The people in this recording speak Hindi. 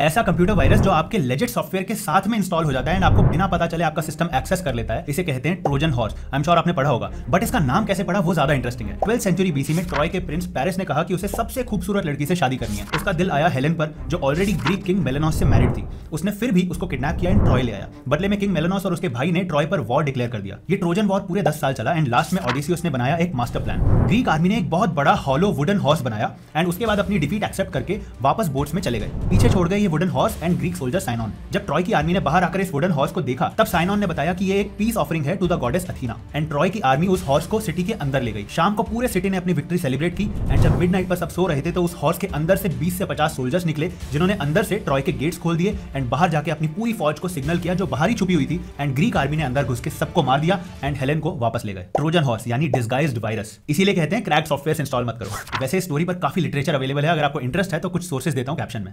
ऐसा कंप्यूटर वायरस जो आपके लेजिट सॉफ्टवेयर के साथ में इंस्टॉल हो जाता है एंड आपको बिना पता चले आपका सिस्टम एक्सेस कर लेता है, इसे कहते हैं Trojan horse. I am sure आपने पढ़ा होगा, बट इसका नाम कैसे पड़ा वो ज्यादा इंटरेस्टिंग है। 12th सेंचुरी बीसी में ट्रॉय के प्रिंस पेरिस ने कहा कि उसे सबसे खूबसूरत लड़की से शादी करनी है। उसका दिल आया हेलेन पर, जो ऑलरेडी ग्रीक किंग मेलेनॉस से मैरिड थी। उसने फिर भी उसको किडनैप किया एंड ट्रॉय ले आया। बदले में किंग मेलेनॉस और उसके भाई ने ट्रॉय पर वॉर डिक्लेयर कर दिया। ये ट्रोजन वॉर पूरे 10 साल चला एंड लास्ट में ओडिसियस ने बनाया एक मास्टर प्लान। ग्रीक आर्मी ने एक बहुत बड़ा हॉलो वुडन हॉर्स बनाया एंड उसके बाद अपनी डिफीट एक्सेप्ट करके वापस बोट्स में चले गए। पीछे छोड़ गए ये wooden horse and Greek soldier Sinon. जब ट्रॉय की आर्मी ने बाहर आकर इस वुडन हॉर्स को देखा, तब साइनॉन ने बताया कि ये एक पीस ऑफरिंग है to the goddess Athena. And Troy की आर्मी उस हॉर्स को सिटी के अंदर ले गई। शाम को पूरे सिटी ने अपनी विक्ट्री सेलिब्रेट की एंड जब मिडनाइट पर सब सो रहे थे तो उस हॉर्स के अंदर से 20 से 50 सोल्जर्स निकले, जिन्होंने अंदर से ट्रॉय के गेट्स खोल दिए एंड बाहर जाके अपनी पूरी फौज को सिग्नल किया जो बाहर ही छुपी हुई थी। एंड ग्रीक आर्मी ने अंदर घुस के सबको मार दिया एंड हेलेन को वापस ले गए। ट्रोजन हॉर्स यानी डिस्गाइज्ड वायरस, इसीलिए कहते हैं क्रैक सॉफ्टवेयर इंस्टॉल मत करो। वैसे स्टोरी पर काफी लिटरेचर अवेलेबल है, अगर आपको इंटरेस्ट है तो कुछ सोर्सेज देता हूं कैप्शन में।